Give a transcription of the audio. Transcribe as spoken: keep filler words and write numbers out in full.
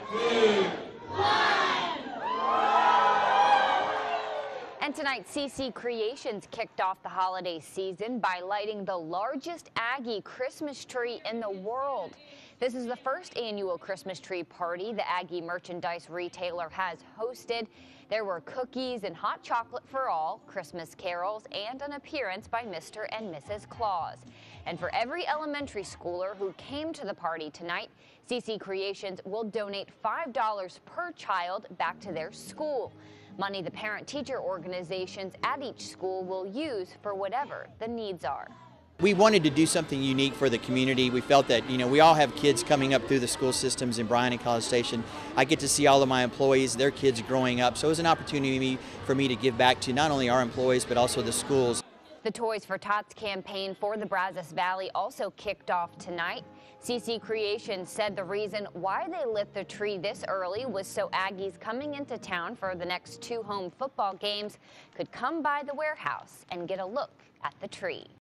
And tonight, C C Creations kicked off the holiday season by lighting the largest Aggie Christmas tree in the world. This is the first annual Christmas tree party the Aggie merchandise retailer has hosted. There were cookies and hot chocolate for all, Christmas carols, and an appearance by Mister and Missus Claus. And for every elementary schooler who came to the party tonight, C C Creations will donate five dollars per child back to their school. Money the parent-teacher organizations at each school will use for whatever the needs are. We wanted to do something unique for the community. We felt that, you know, we all have kids coming up through the school systems in Bryan and College Station. I get to see all of my employees, their kids growing up. So it was an opportunity for me to give back to not only our employees, but also the schools. The Toys for Tots campaign for the Brazos Valley also kicked off tonight. C C Creations said the reason why they lit the tree this early was so Aggies coming into town for the next two home football games could come by the warehouse and get a look at the tree.